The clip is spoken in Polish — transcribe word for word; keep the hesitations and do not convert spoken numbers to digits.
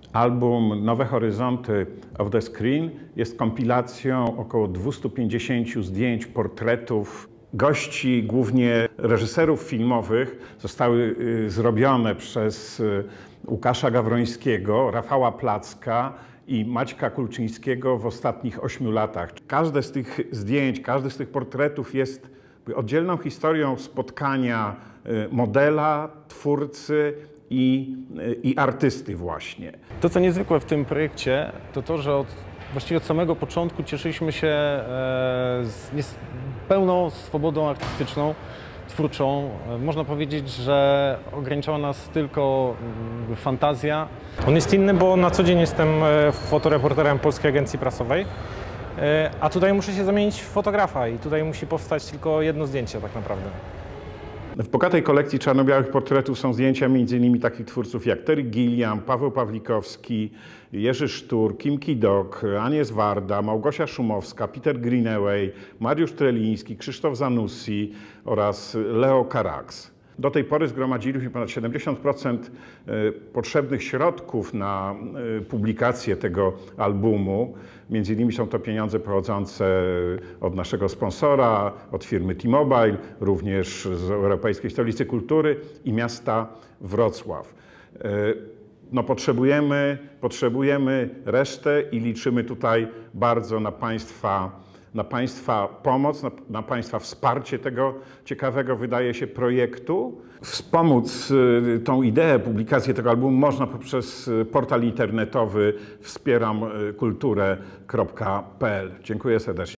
Album Nowe Horyzonty of the Screen jest kompilacją około dwustu pięćdziesięciu zdjęć, portretów gości, głównie reżyserów filmowych. Zostały zrobione przez Łukasza Gawrońskiego, Rafała Placka i Maćka Kulczyńskiego w ostatnich ośmiu latach. Każde z tych zdjęć, każdy z tych portretów jest oddzielną historią spotkania modela, twórcy i, i artysty właśnie. To, co niezwykłe w tym projekcie, to to, że od, właściwie od samego początku cieszyliśmy się e, z nie, pełną swobodą artystyczną, twórczą. Można powiedzieć, że ograniczała nas tylko fantazja. On jest inny, bo na co dzień jestem fotoreporterem Polskiej Agencji Prasowej, a tutaj muszę się zamienić w fotografa i tutaj musi powstać tylko jedno zdjęcie tak naprawdę. W bogatej kolekcji czarno-białych portretów są zdjęcia między innymi takich twórców jak Terry Gilliam, Paweł Pawlikowski, Jerzy Sztur, Kim Ki-dok, Agnieszka Warda, Małgosia Szumowska, Peter Greenaway, Mariusz Treliński, Krzysztof Zanussi oraz Leo Carax. Do tej pory zgromadziliśmy ponad siedemdziesiąt procent potrzebnych środków na publikację tego albumu. Między innymi są to pieniądze pochodzące od naszego sponsora, od firmy T-Mobile, również z Europejskiej Stolicy Kultury i miasta Wrocław. No, potrzebujemy, potrzebujemy resztę i liczymy tutaj bardzo na Państwa na Państwa pomoc, na, na Państwa wsparcie tego ciekawego, wydaje się, projektu. Wspomóc y, tą ideę, publikację tego albumu można poprzez portal internetowy wspieram kulturę kropka p l. Dziękuję serdecznie.